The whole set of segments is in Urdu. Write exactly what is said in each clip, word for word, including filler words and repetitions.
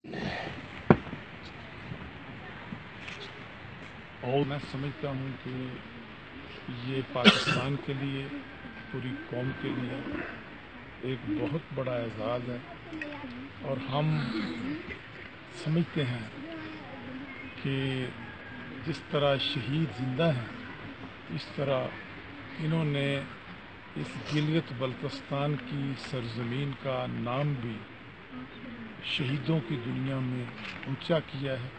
اور میں سمجھتا ہوں کہ یہ پاکستان کے لیے، پوری قوم کے لیے ایک بہت بڑا اعزاز ہے، اور ہم سمجھتے ہیں کہ جس طرح شہید زندہ ہیں، اس طرح انہوں نے اس گلگت بلتستان کی سرزمین کا نام بھی شہیدوں کی دنیا میں اونچا کیا ہے۔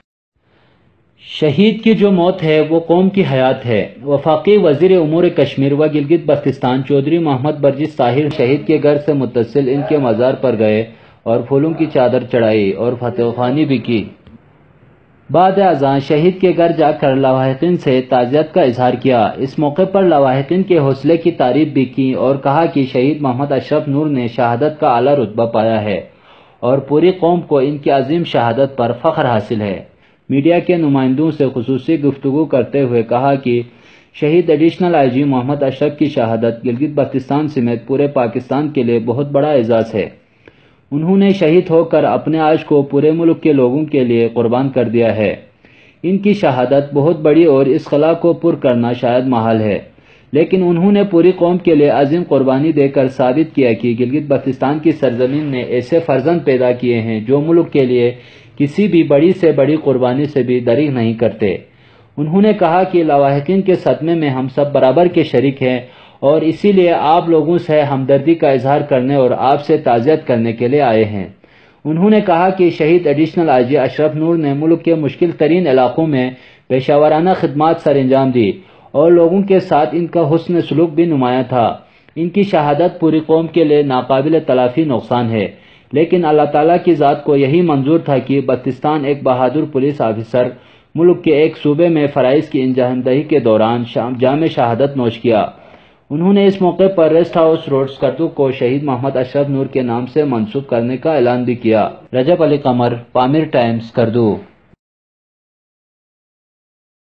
شہید کی جو موت ہے وہ قوم کی حیات ہے۔ وفاقی وزیر امور کشمیر و گلگت بلتستان چودھری محمد برجس طاہر شہید کے گھر سے متصل ان کے مزار پر گئے اور پھولوں کی چادر چڑھائی اور فتح خوانی بھی کی۔ بعد ازاں شہید کے گھر جا کر لواحقین سے تعزیت کا اظہار کیا۔ اس موقع پر لواحقین کے حوصلے کی تعریف بھی کی اور کہا کہ شہید محمد اشرف نور نے شہادت کا اعلیٰ رتبہ پایا ہے اور پوری قوم کو ان کی عظیم شہادت پر فخر حاصل ہے۔ میڈیا کے نمائندوں سے خصوصی گفتگو کرتے ہوئے کہا کہ شہید ایڈیشنل آئی جی محمد اشرف کی شہادت گلگت بلتستان سمیت پورے پاکستان کے لیے بہت بڑا اعزاز ہے۔ انہوں نے شہید ہو کر اپنے عاش کو پورے ملک کے لوگوں کے لیے قربان کر دیا ہے۔ ان کی شہادت بہت بڑی اور اس خلا کو پر کرنا شاید محال ہے، لیکن انہوں نے پوری قوم کے لیے عظیم قربانی دے کر ثابت کیا کہ گلگت بلتستان کی سرزمین نے ایسے فرزند پیدا کیے ہیں جو ملک کے لیے کسی بھی بڑی سے بڑی قربانی سے بھی دریغ نہیں کرتے۔ انہوں نے کہا کہ لواحقین کے صدمے میں ہم سب برابر کے شریک ہیں اور اسی لیے آپ لوگوں سے ہمدردی کا اظہار کرنے اور آپ سے تعزیت کرنے کے لیے آئے ہیں۔ انہوں نے کہا کہ شہید ایڈیشنل آئی جی اشرف نور نے ملک کے مشکل ترین علاقوں میں پیشہ ورانہ خدمات سر انجام دی اور لوگوں کے ساتھ ان کا حسن سلوک بھی نمایاں تھا۔ ان کی شہادت پوری قوم کے لیے ناقابل تلافی نقصان ہے، لیکن اللہ تعالیٰ کی ذات کو یہی منظور تھا کہ بلتستان ایک بہادر پولیس آفیسر ملک کے ایک صوبے میں فرائض کی انجام دہی کے دوران جام شہادت نوش کیا۔ انہوں نے اس موقع پر ریسٹ ہاؤس روڈ کردو کو شہید محمد اشرف نور کے نام سے منسوب کرنے کا اعلان بھی کیا۔ Rajab Ali Qamar, Pamir Times, کردو۔